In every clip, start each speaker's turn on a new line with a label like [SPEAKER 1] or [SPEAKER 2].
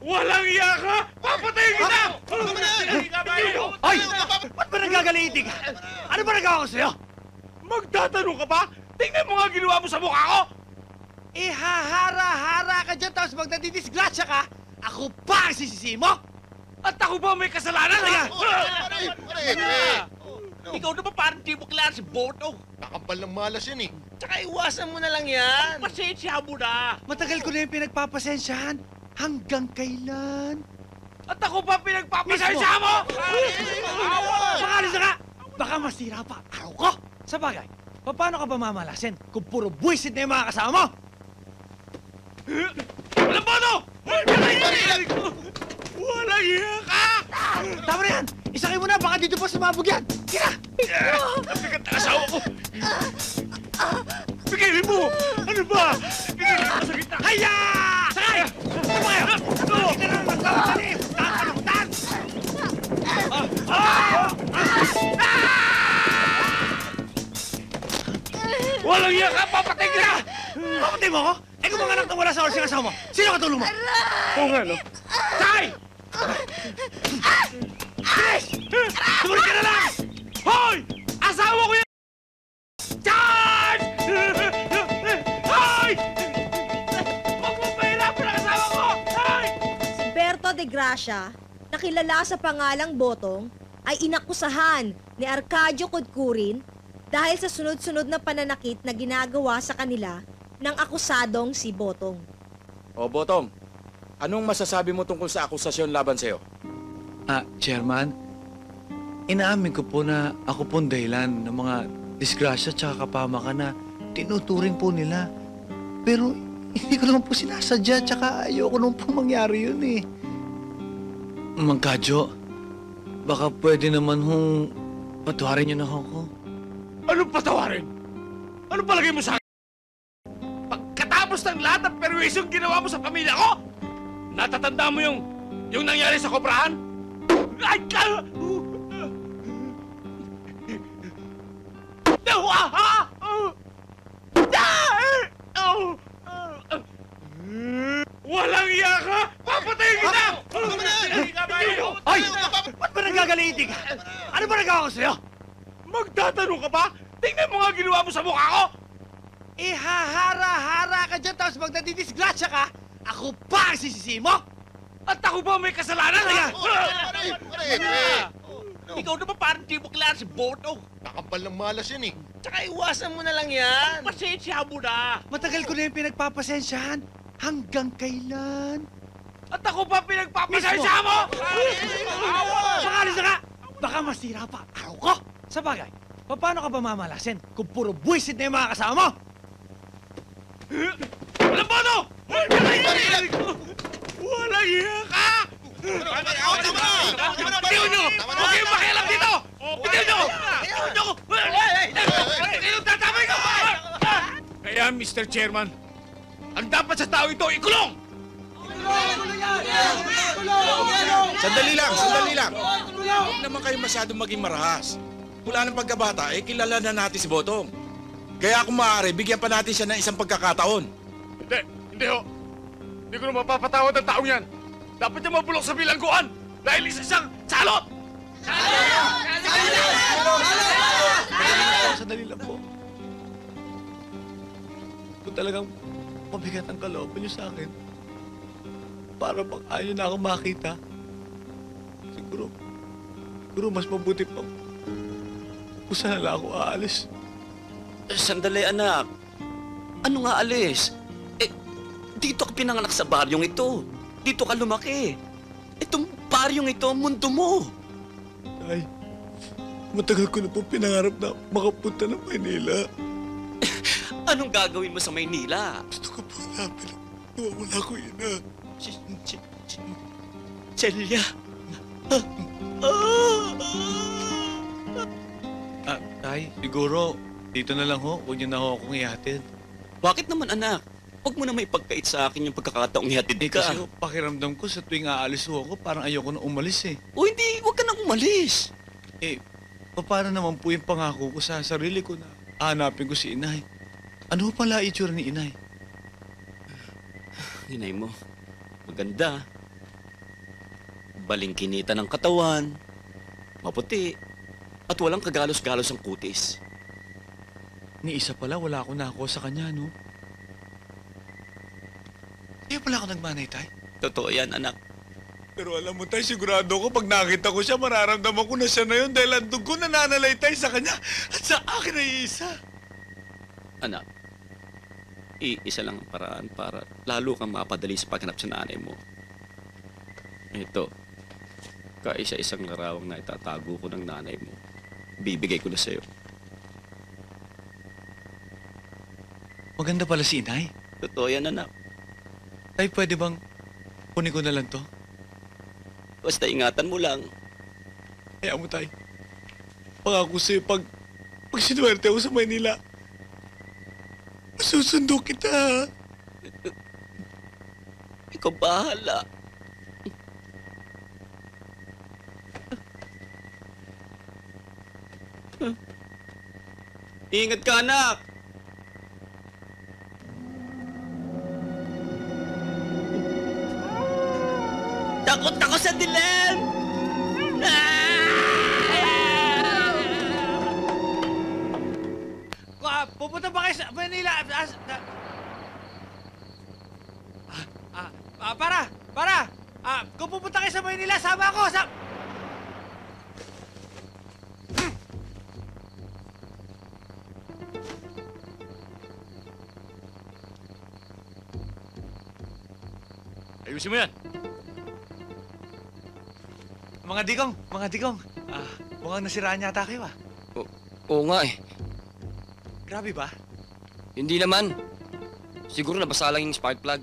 [SPEAKER 1] Walang iya ka! Papatayin kita!
[SPEAKER 2] Ay! Ba't ba nagagaliitin ka? Ano ba nagawa ko sa'yo?
[SPEAKER 1] Magtatanong ka pa? Tingnan mo nga ginawa mo sa mukha ko!
[SPEAKER 2] Ihahara-hara ka dyan tapos magdadidisgrasya ka? Ako pa ang sisisi mo?
[SPEAKER 1] At ako ba may kasalanan?
[SPEAKER 3] Ikaw naman parang di mo klaro si Boto.
[SPEAKER 4] Nakapal ng malas yan eh.
[SPEAKER 3] Tsaka iwasan mo na lang yan. Pasensya mo na.
[SPEAKER 2] Matagal ko na yung pinagpapasensyahan. Hanggang kailan?
[SPEAKER 1] At ako ba pinagpapasensya mo?
[SPEAKER 2] Makalis na ka! Baka masira pa araw ko! Sa bagay, paano ka ba mamalasin kung puro buwisit na yung mga kasama mo?
[SPEAKER 1] Walang boto! Walang iya ka!
[SPEAKER 2] Tama na yan! Isakay mo na, baka dito pa sumabog yan! Tira!
[SPEAKER 1] Nabigat na asawa ko! Bigay mo! Ano ba? Bigay mo sa gitna!
[SPEAKER 2] Haya! Sakay! Ano ba kayo? Bakit na lang magkakaliw? Takalutan!
[SPEAKER 1] Walang iya ka! Papatay kita!
[SPEAKER 2] Papatay mo ako? Eh kung mga anak na wala sa oras yung asawa mo, sino katulong mo?
[SPEAKER 1] Oo nga, no? Sakay!
[SPEAKER 2] Bilis! Sumunod ka na lang!
[SPEAKER 1] Hoy! Asawa ko yan! Charge! Hoy! Huwag mo pahirapan ang asawa ko! Hoy!
[SPEAKER 5] Si Berto de Gracia, nakilala sa pangalang Botong, ay inakusahan ni Arcadio Codcurin dahil sa sunod-sunod na pananakit na ginagawa sa kanila ng akusadong si Botong.
[SPEAKER 6] O, Botong, anong masasabi mo tungkol sa akusasyon laban sa'yo?
[SPEAKER 7] Chairman, inaamin ko po na ako po ang dahilan ng mga disgrasya at kapamakan na tinuturing po nila. Pero hindi ko naman po sinasadya at ayoko naman po mangyari yun eh. Mang Kadyo, baka pwede naman hong patawarin niyo na ako.
[SPEAKER 1] Anong patawarin? Ano palagay mo sa akin? Pagkatapos ng lahat ng perwisyong ginawa mo sa pamilya ko, natatanda mo yung nangyari sa kobrahan? Ay! Walang iya ka! Papatayin kita!
[SPEAKER 2] Ay! Ba't ba nagagaliitin ka? Ano ba nagawa ko sa'yo?
[SPEAKER 1] Magtatanong ka pa? Tingnan mo nga ginawa mo sa mukha ko!
[SPEAKER 2] Ihahara-hara ka dyan tapos magdadidisgrasya ka? Ako pa ang sisisi mo?
[SPEAKER 1] At ako ba may kasalanan?
[SPEAKER 3] Ikaw naman parang di mo klaro si Boto.
[SPEAKER 4] Nakapal ng malas yan eh.
[SPEAKER 3] Tsaka iwasan mo na lang yan. Pasensya mo na.
[SPEAKER 2] Matagal ko na yung pinagpapasensyahan. Hanggang kailan?
[SPEAKER 1] At ako ba pinagpapasensya mo?
[SPEAKER 2] Makalis na ka! Baka masira pa araw ko! Sa bagay, paano ka ba mamalasin kung puro buwisit na yung mga kasama mo?
[SPEAKER 1] Walang boto! Walang iya ka! Bitiw nyo! Huwag kayong makialam dito! Bitiw nyo! Bitiw tatamay ko! Kaya, Mr. Chairman, ang dapat sa tao ito, ikulong!
[SPEAKER 6] Sandali lang! Huwag naman kayo masyadong maging marahas. Mula ng pagkabata, kilala na natin si Botong. Kaya kung maaari, bigyan pa natin siya ng isang pagkakataon.
[SPEAKER 1] Hindi ho. Hindi ko na mapapatawad ang taong yan. Dapat niya mabulok sa bilangguan dahil isa siyang salot!
[SPEAKER 7] Sandali lang po. Kung talagang mabigat ang kalooban niyo sa akin, para bang ayaw na ako makita, siguro mas mabuti pa kung saan na ako aalis.
[SPEAKER 8] Sandali, anak. Ano nga alis? Dito ka pinanganak sa baryong ito. Dito ka lumaki. Itong baryong ito, mundo mo.
[SPEAKER 7] Ay, matagal ko na po pinangarap na makapunta ng Maynila.
[SPEAKER 8] Anong gagawin mo sa Maynila?
[SPEAKER 7] Gusto ko po hanapin ang nawawala ko ina.
[SPEAKER 8] Celia.
[SPEAKER 7] Tay, siguro, dito na lang ho. Huwag niyo na ho akong ihatid.
[SPEAKER 8] Bakit naman, anak? Huwag mo na may pagkait sa akin yung pagkakataong ihatid ka.
[SPEAKER 7] Kasi ho, pakiramdam ko sa tuwing aalis ho ako, parang ayoko na umalis eh.
[SPEAKER 8] O hindi, huwag ka nang umalis.
[SPEAKER 7] Paano naman po yung pangako ko sa sarili ko na hanapin ko si inay? Ano pala itsura ni inay?
[SPEAKER 8] Inay mo, maganda. balingkinita ng katawan, maputi, at walang kagalos-galos ang kutis.
[SPEAKER 7] Ni isa pala, wala akong nakuha sa kanya, no? Kaya pala ako nagmanay, tay?
[SPEAKER 8] Totoo yan, anak.
[SPEAKER 6] Pero alam mo, tay, sigurado ko pag nakita ko siya, mararamdaman ko na siya na yun dahil ang dugo nananalay, tay, sa kanya at sa akin ay isa.
[SPEAKER 8] Anak, iisa lang ang paraan para lalo kang mapadali sa paghanap sa nanay mo. Ito, kaisa-isang larawang na itatago ko ng nanay mo. Bibigay ko na sa'yo.
[SPEAKER 7] Maganda pala si inay.
[SPEAKER 8] Totoo yan, anak.
[SPEAKER 7] Tay, pwede bang kunin ko na lang to?
[SPEAKER 8] Basta ingatan mo lang.
[SPEAKER 6] Kaya mo, tay. Pangako sa'yo, pag sinuwerte ako sa Maynila, masusundo kita.
[SPEAKER 8] Ikaw bahala. Ingat ka, anak! Takot ako sa dilim!
[SPEAKER 2] Pupunta ba kayo sa Manila? Para! Kung pupunta kayo sa Manila, sama ako!
[SPEAKER 1] Ayusin mo yan.
[SPEAKER 2] Mga digong. Mukhang nasiraan yata kayo,
[SPEAKER 3] Oo nga eh.
[SPEAKER 2] Grabe ba?
[SPEAKER 3] Hindi naman. Siguro nabasa lang yung spark plug.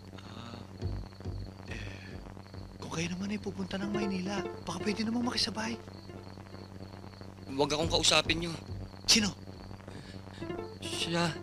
[SPEAKER 7] Kung kayo naman ay pupunta ng Maynila, baka pwede namang makisabay.
[SPEAKER 3] Huwag akong kausapin niyo.
[SPEAKER 7] Sino?
[SPEAKER 3] Siya.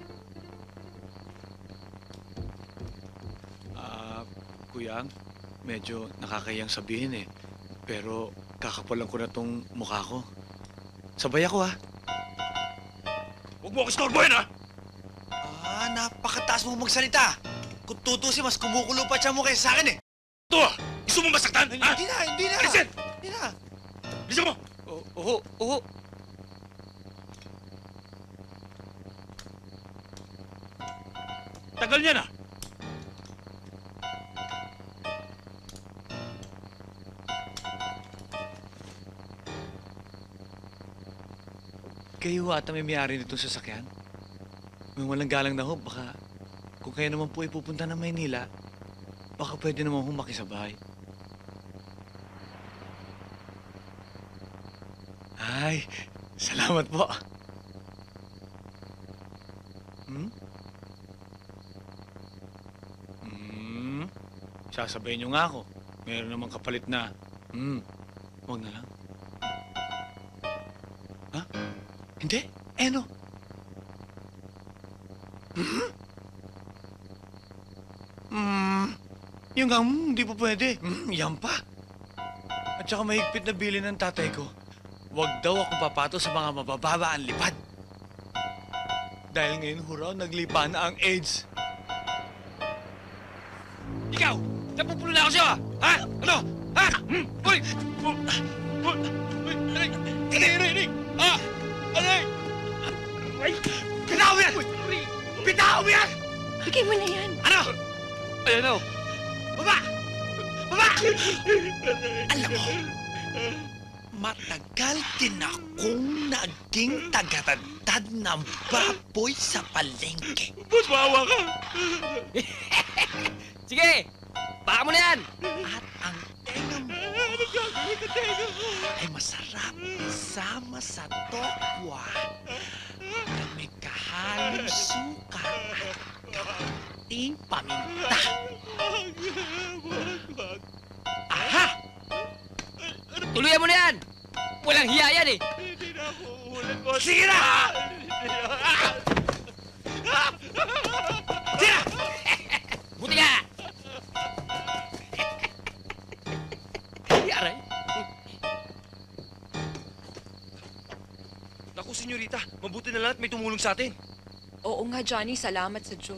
[SPEAKER 7] Kuyang, medyo nakakayang sabihin eh. Pero kakapalan ko na tong mukha ko. Sabay ako,
[SPEAKER 1] Huwag mo ako istorbohin, ha?
[SPEAKER 2] Napakataas mo magsalita. Kung tutusin, mas kumukulo pa siya mo kaysa sa akin, eh.
[SPEAKER 1] Ito, ha? Gusto mo masaktan, ha?
[SPEAKER 2] Hindi na.
[SPEAKER 1] Alisin!
[SPEAKER 2] Hindi na.
[SPEAKER 1] Bilisan mo!
[SPEAKER 2] Oo.
[SPEAKER 1] Tagal niya na.
[SPEAKER 7] Kayo ata may may-ari nitong sasakyan? May walang galang na ho, baka kung kayo naman po ay pupunta ng Maynila, baka pwede naman ho makisabay. Ay, salamat po. Sasabayin niyo nga ako. Meron namang kapalit na, huwag na lang. Ha? Hindi? Ano? Yung nga, hindi pa pwede. Yan pa. At saka mahigpit na bili ng tatay ko. Huwag daw akong papato sa mga mabababa ang lipad. Dahil ngayon, huraw, naglipa na ang AIDS.
[SPEAKER 1] Ikaw! Napupulo na ako sa'yo, ha? Ano? Ha? Uy! Aray! Ha? Aray! Ay! Bitaw mo yan! Bitaw mo yan!
[SPEAKER 9] Bigay mo na yan.
[SPEAKER 1] Ano? Ayan o. Baba! Baba!
[SPEAKER 2] Alam mo, matagal din akong naging tagatantad ng baboy sa palengke.
[SPEAKER 1] Bawa ka!
[SPEAKER 3] Sige! Baka mo na yan!
[SPEAKER 2] At ang tenga mo ay masarap isama sa tokwa na may kahalong suka at kaunting paminta.
[SPEAKER 3] Aha! Tuluyan mo na yan! Walang hiya yan eh!
[SPEAKER 1] Sige na! Sige na!
[SPEAKER 3] Buti ka! Aray!
[SPEAKER 10] Naku, senyorita, mabuti na lang at may tumulong sa atin.
[SPEAKER 9] Oo nga, Johnny. Salamat sa Diyos.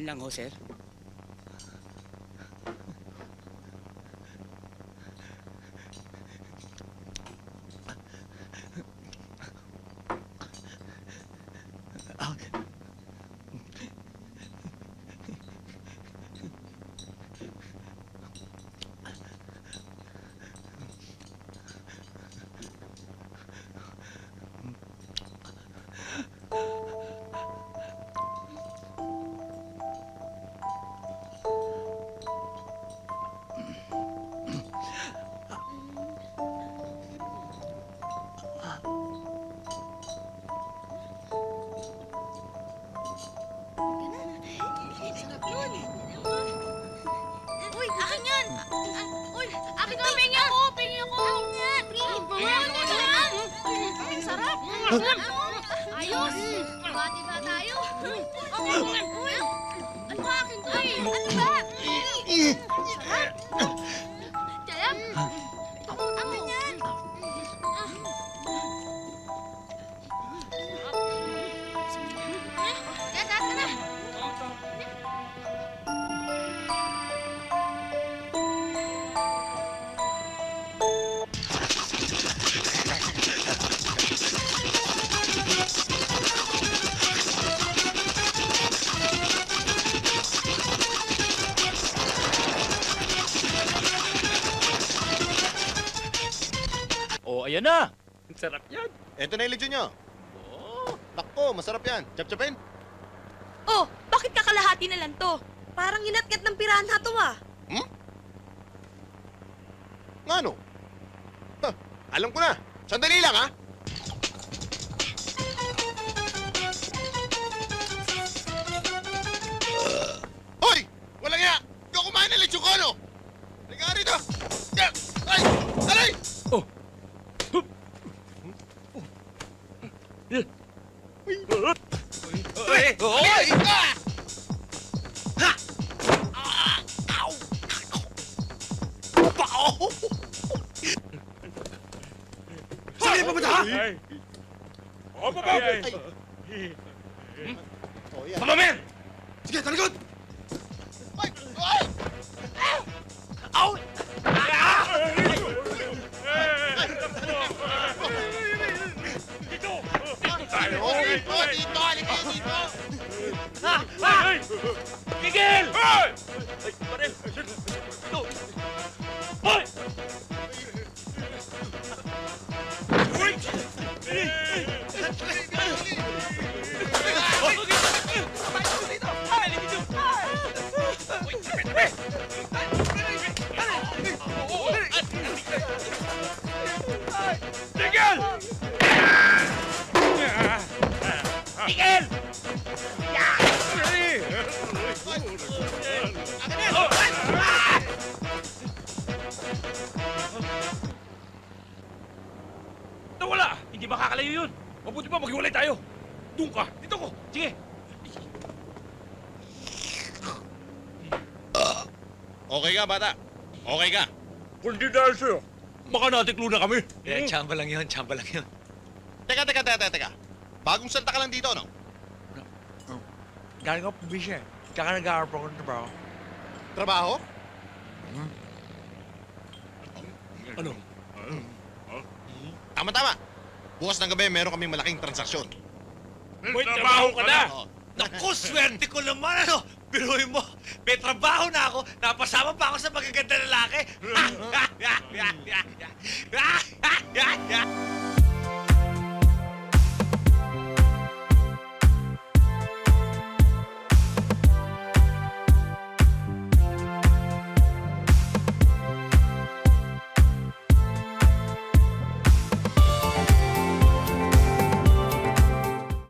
[SPEAKER 3] Yan lang ho, sir.
[SPEAKER 11] Uy, akin yan! Uy, akin to! Pengi ako! Pengi ako! Ang sarap! Ayos! Bati ba tayo? Uy! Ano ba akin to eh? Ano ba? Sarap! Sarap! Akin yan! Tara na!
[SPEAKER 1] Oh, ayan na. Ang sarap yan.
[SPEAKER 4] Ito na yung lechon nyo. Nako, masarap yan. Chap-chapin.
[SPEAKER 11] Oh, bakit kakalahati na lang to?
[SPEAKER 5] Parang inatkat ng piranha to ah.
[SPEAKER 4] Nga no? Huh, alam ko na. Sandali lang, ha? Hoy! Walang iya! Hindi ako kumain ng lechon ko, no? Halika nga rito! Ay! Aray!
[SPEAKER 1] Hoy!
[SPEAKER 2] Saan kayo pupunta, ha?
[SPEAKER 4] Oh, yan.
[SPEAKER 1] Mamamer!
[SPEAKER 2] Sige, talikod!
[SPEAKER 4] Ay! Ay! Oh, dito! Dito! Halika dito!
[SPEAKER 1] Miguel! Hoy! Ay, pare! Hoy! Miguel! Miguel! Nawala! Hindi makakalayo yun! Mabuti pa maghiwalay tayo! Doon ka! Dito ko! Sige!
[SPEAKER 4] Okay ka, bata? Okay ka?
[SPEAKER 1] Kundi dahil sa'yo, baka natiklo na kami.
[SPEAKER 7] Tsamba lang yun, tsamba lang yun.
[SPEAKER 4] Teka. Bagong salta ka lang dito, no?
[SPEAKER 2] Galing ako probinsya eh. Tsaka nag-aaral pa ako ng trabaho.
[SPEAKER 4] Trabaho?
[SPEAKER 1] Ano?
[SPEAKER 4] Tama. Bukas ng gabi, meron kaming malaking transaksyon.
[SPEAKER 1] May trabaho ka na!
[SPEAKER 4] Oo.
[SPEAKER 2] Naku, swerte ko naman, ano? Biruin mo, may trabaho na ako, napasama pa ako sa magaganda lalaki.